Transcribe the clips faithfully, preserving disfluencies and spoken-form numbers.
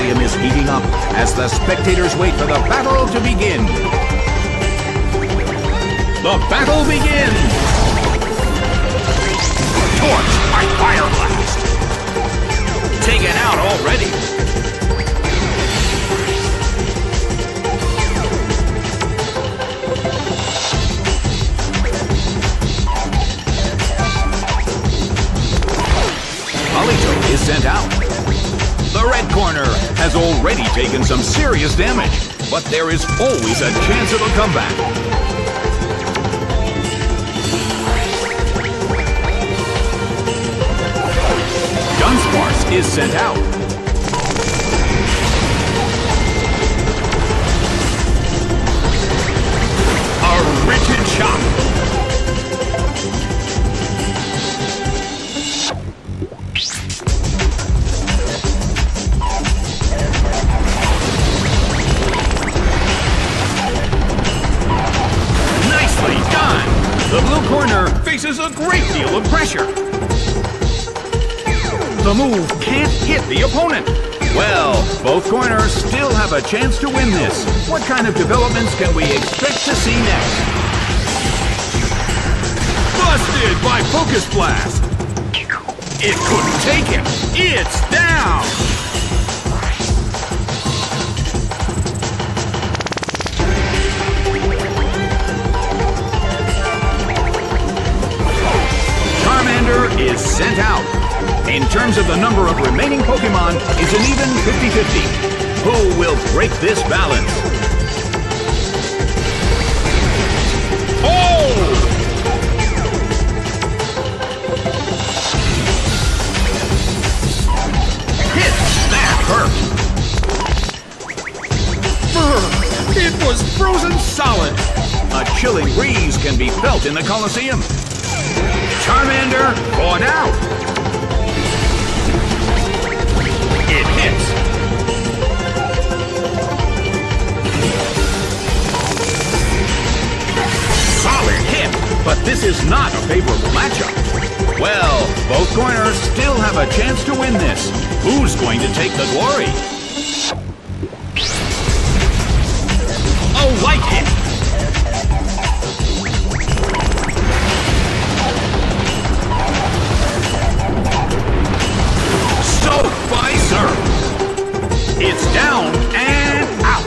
Coliseum is heating up as the spectators wait for the battle to begin. The battle begins! Torch by Fire Blast! Taken out already! Polito is sent out. The red corner has already taken some serious damage, but there is always a chance of a comeback. Dunsparce is sent out. A rigid shot. Nicely done. The blue corner faces a great deal of pressure. The move can't hit the opponent. Well, both corners still have a chance to win this. What kind of developments can we expect to see next? Busted by Focus Blast. It couldn't take it. It's down. Charmander is sent out. In terms of the number of remaining Pokemon, it's an even fifty fifty. Who will break this balance? Oh! Hit! That hurt! Brr, it was frozen solid! A chilling breeze can be felt in the Coliseum. Charmander fought out! It hits. Solid hit, but this is not a favorable matchup. Well, both corners still have a chance to win this. Who's going to take the glory? A light hit. Stoked by Surf. It's down and out.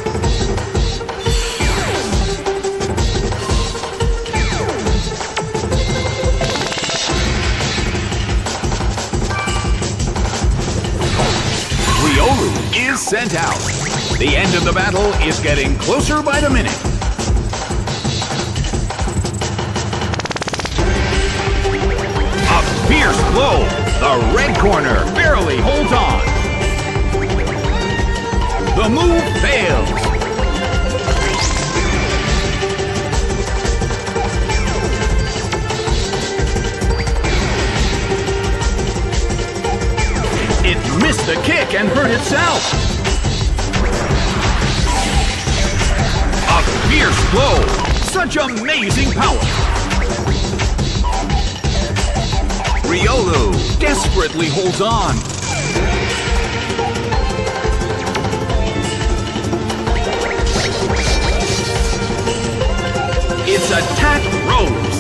Riolu is sent out. The end of the battle is getting closer by the minute. A fierce blow. The red corner barely holds on. The move fails. It missed the kick and hurt itself. A fierce blow. Such amazing power. Riolu desperately holds on. Its attack rose.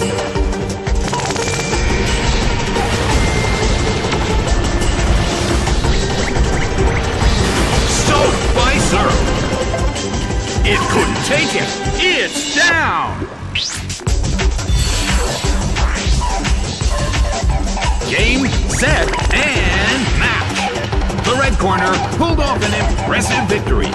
Stoked by Surf. It couldn't take it. It's down. Game, set, and match. The red corner pulled off an impressive victory.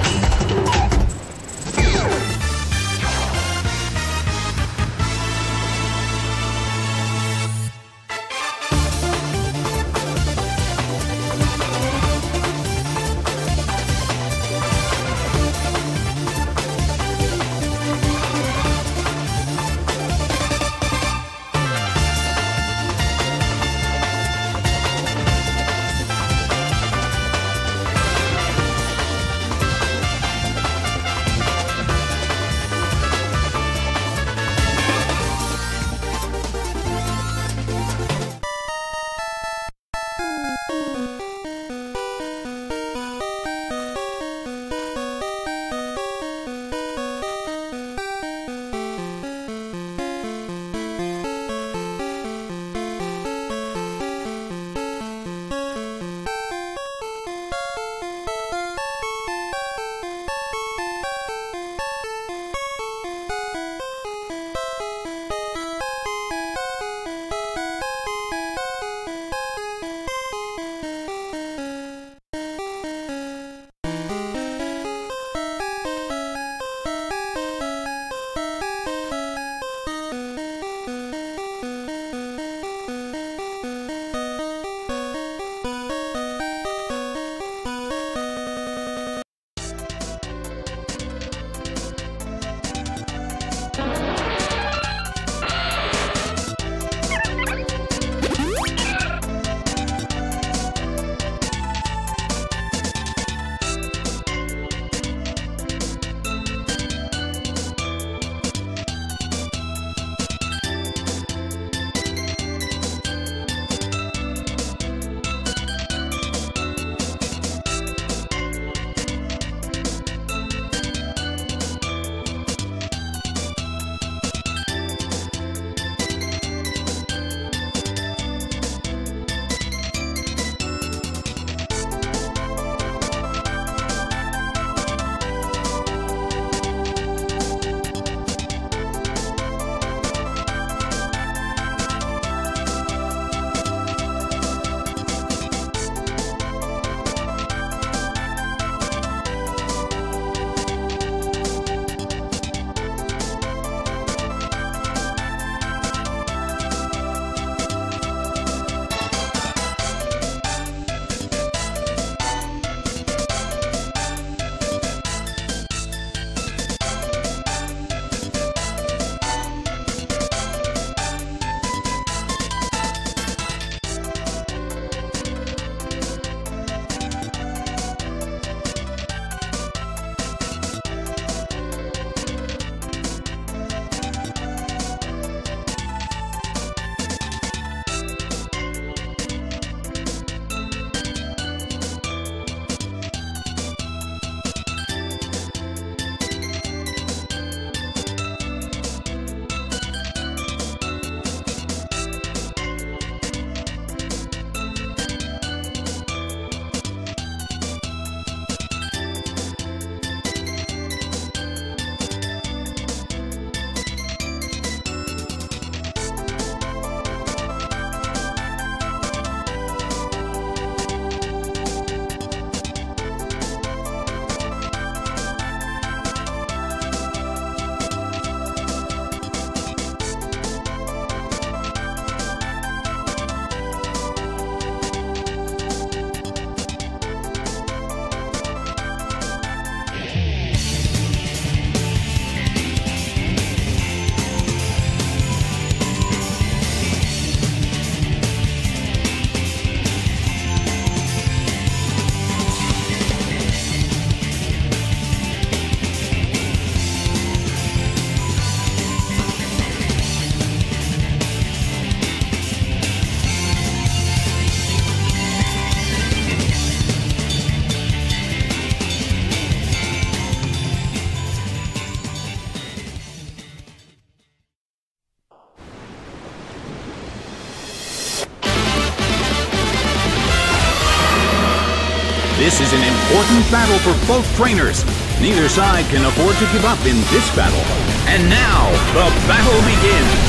This is an important battle for both trainers. Neither side can afford to give up in this battle. And now, the battle begins.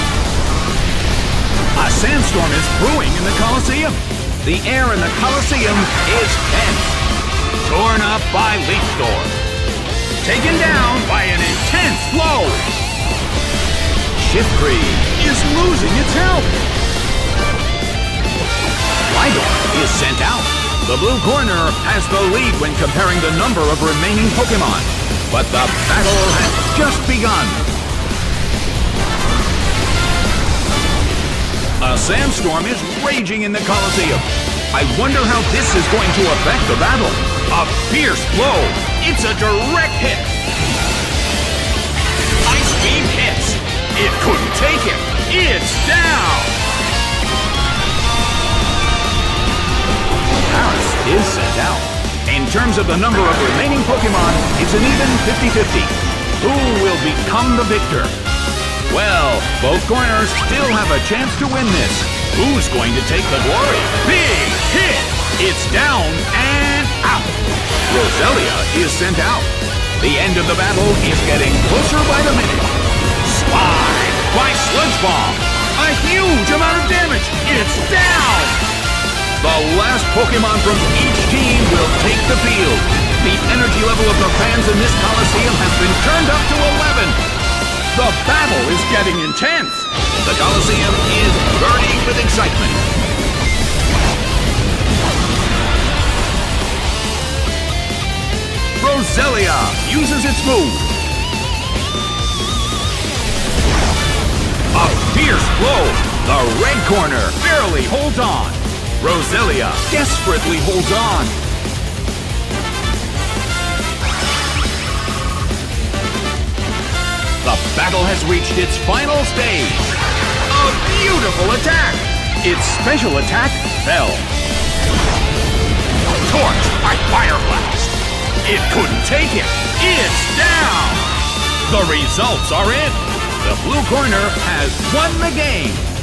A sandstorm is brewing in the Colosseum. The air in the Colosseum is tense. Torn up by Leaf Storm. Taken down by an intense blow. Shiftry is losing its health. Rhydon is sent out. The blue corner has the lead when comparing the number of remaining Pokémon. But the battle has just begun. A sandstorm is raging in the Colosseum. I wonder how this is going to affect the battle. A fierce blow. It's a direct hit. Ice Beam hits. It couldn't take it. It's down. Paras is sent out. In terms of the number of remaining Pokémon, it's an even fifty fifty. Who will become the victor? Well, both corners still have a chance to win this. Who's going to take the glory? Big hit! It's down and out. Roselia is sent out. The end of the battle is getting closer by the minute. Slide by Sludge Bomb. A huge amount of damage. It's down. The last Pokémon from each team will take the field. The energy level of the fans in this Colosseum has been turned up to eleven. The battle is getting intense. The Colosseum is burning with excitement. Roselia uses its move. A fierce blow. The red corner barely holds on. Roselia desperately holds on. The battle has reached its final stage. A beautiful attack. Its special attack fell. Torched by Fire Blast. It couldn't take it. It's down. The results are in. The blue corner has won the game.